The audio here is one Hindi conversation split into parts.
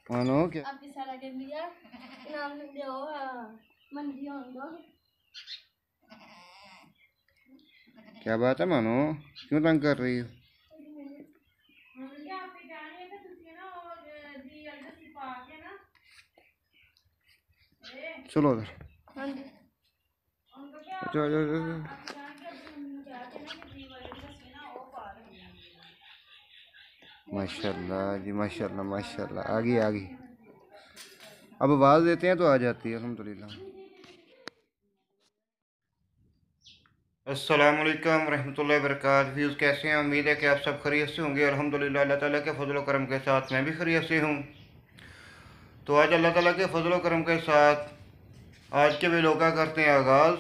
मानो क्या आपकी साला के लिया इनाम दो मंदी होंगे। क्या बात है मानो, क्यों तंग कर रही हो? चलो उधर। जाओ जाओ जाओ जाओ। माशाल्लाह जी, माशाल्लाह माशाल्लाह। आ गई आ गई। अब आवाज़ देते हैं तो आ जाती है अल्हम्दुलिल्लाह। अस्सलाम वालेकुम रहमतुल्लाहि व बरकातहू। व्यूज़ कैसे हैं? उम्मीद है कि आप सब खैरियत से होंगे। अल्हम्दुलिल्लाह अल्लाह ताला के फजल व करम के साथ मैं भी खैरियत से हूँ। तो आज अल्लाह ताला के फजल व करम के साथ आज के वीडियो का करते हैं आगाज़।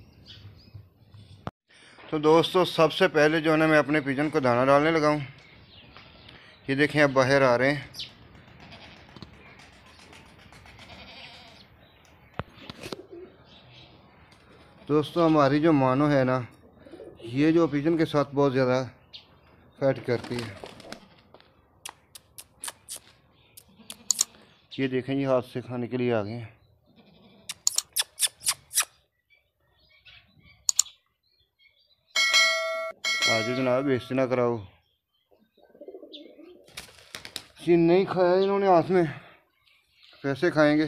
तो दोस्तों, सबसे पहले जो है ना, मैं अपने पिजन को दाना डालने लगा हूँ। ये देखें, अब बाहर आ रहे हैं। दोस्तों, हमारी जो मानो है ना, ये जो पिजन के साथ बहुत ज़्यादा फाइट करती है। ये देखें, ये हाथ से खाने के लिए आ गए हैं। आज जनाब बेइज्जती ना कराओ। जी नहीं खाया इन्होंने, हाथ में कैसे खाएंगे?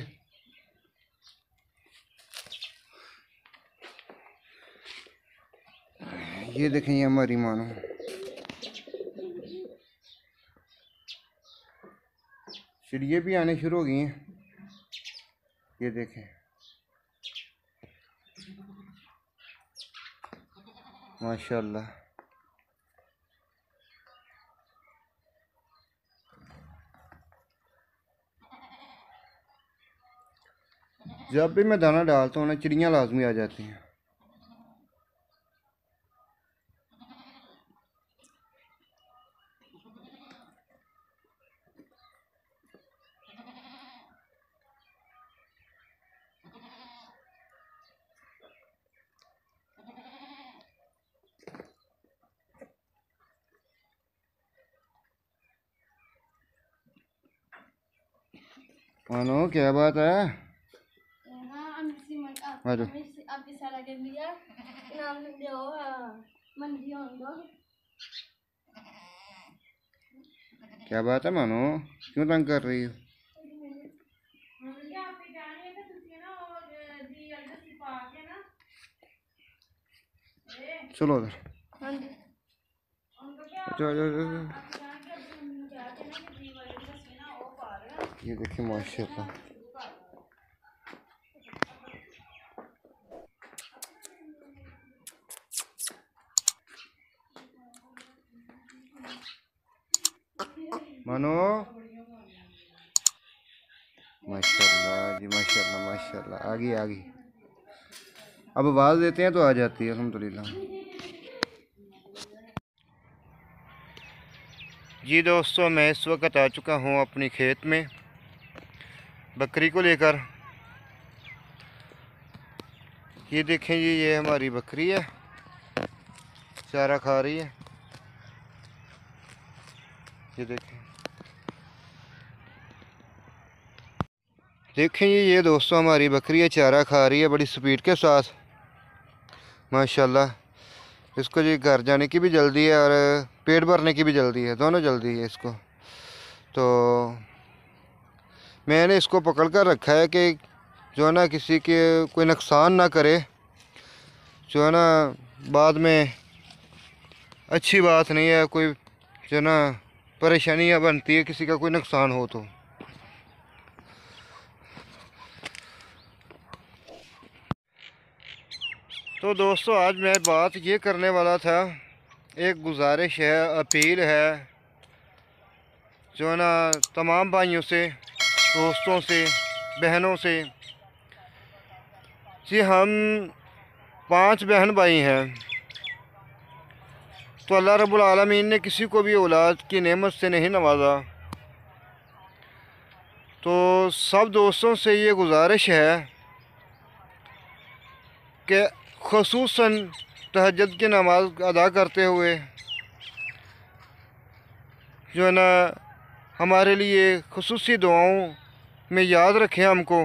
ये देखें, ये हमारी मानो। चिड़िए भी आने शुरू हो गई हैं। ये देखें, माशाल्लाह। जब भी मैं दाना डालता हूँ ना, चिड़ियाँ लाजमी आ जाती हैं। मानो क्या बात है? आ जाओ। आपकी साला के लिया इनाम दो मंदी होंगे। क्या बात है मानो, क्यों तंग कर रही हो? चलो उधर। जाओ जाओ जाओ जाओ। ये देखिए माशाल्लाह। मानो माशाल्लाह जी, माशाल्लाह माशाल्लाह। आ गई आ गई। अब आवाज़ देते हैं तो आ जाती है अल्हम्दुलिल्लाह। जी दोस्तों, मैं इस वक्त आ चुका हूँ अपनी खेत में बकरी को लेकर। ये देखें जी, ये हमारी बकरी है, चारा खा रही है। ये देखें ये दोस्तों, हमारी बकरी है, चारा खा रही है बड़ी स्पीड के साथ माशाल्लाह। इसको जी घर जाने की भी जल्दी है और पेट भरने की भी जल्दी है, दोनों जल्दी है इसको। तो मैंने इसको पकड़ कर रखा है कि जो है ना, किसी के कोई नुकसान ना करे। जो है ना, बाद में अच्छी बात नहीं है, कोई जो है ना परेशानियाँ बनती है, किसी का कोई नुकसान हो तो। तो दोस्तों, आज मैं बात ये करने वाला था, एक गुजारिश है, अपील है जो है ना तमाम भाइयों से, दोस्तों से, बहनों से। जी हम 5 बहन भाई हैं। तो अल्लाह रब्बुल आलमीन ने किसी को भी औलाद की नेमत से नहीं नवाजा। तो सब दोस्तों से ये गुजारिश है कि ख़ुसूसन तहज्जुद की नमाज़ अदा करते हुए जो है ना हमारे लिए खुसूसी दुआओं में याद रखें हमको,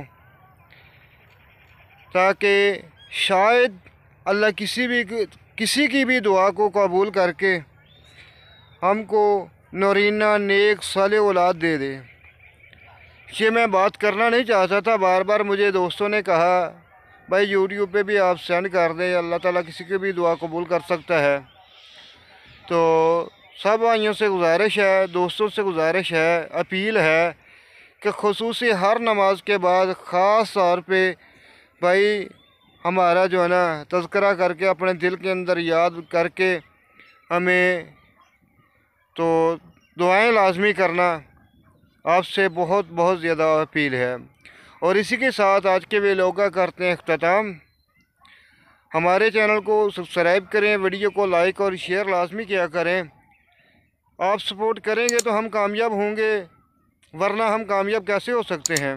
ताकि शायद अल्लाह किसी की भी दुआ को कबूल करके हमको नौरीना नेक साले औलाद दे दे। ये मैं बात करना नहीं चाहता था, बार बार मुझे दोस्तों ने कहा भाई यूट्यूब पे भी आप सेंड कर दें, अल्लाह ताला किसी की भी दुआ कबूल कर सकता है। तो सब भाइयों से गुजारिश है, दोस्तों से गुजारिश है, अपील है कि खुसूसी हर नमाज के बाद ख़ास तौर पे भाई हमारा जो है ना तज़किरा करके अपने दिल के अंदर याद करके हमें तो दुआएं लाजमी करना आपसे बहुत बहुत ज़्यादा अपील है। और इसी के साथ आज के व्लॉग का करते हैं अख्ताम। हमारे चैनल को सब्सक्राइब करें, वीडियो को लाइक और शेयर लाजमी किया करें। आप सपोर्ट करेंगे तो हम कामयाब होंगे, वरना हम कामयाब कैसे हो सकते हैं।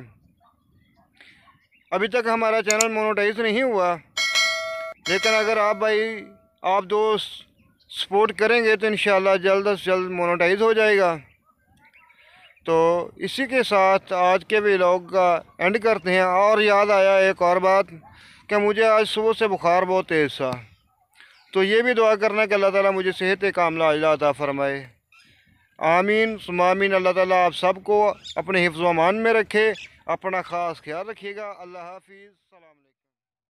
अभी तक हमारा चैनल मोनेटाइज नहीं हुआ, लेकिन अगर आप दोस्त सपोर्ट करेंगे तो इंशाल्लाह जल्द से जल्द मोनेटाइज हो जाएगा। तो इसी के साथ आज के व्लॉग का एंड करते हैं। और याद आया एक और बात कि मुझे आज सुबह से बुखार बहुत तेज़ था, तो ये भी दुआ करना कि अल्लाह ताला मुझे सेहत कामिला अल्लाह अता फ़रमाए। आमीन सुम्मा आमीन। अल्लाह ताला आप सबको अपने हिफ्ज़ व अमान में रखे। अपना ख़ास ख्याल रखिएगा। अल्लाह हाफिज़। सलाम।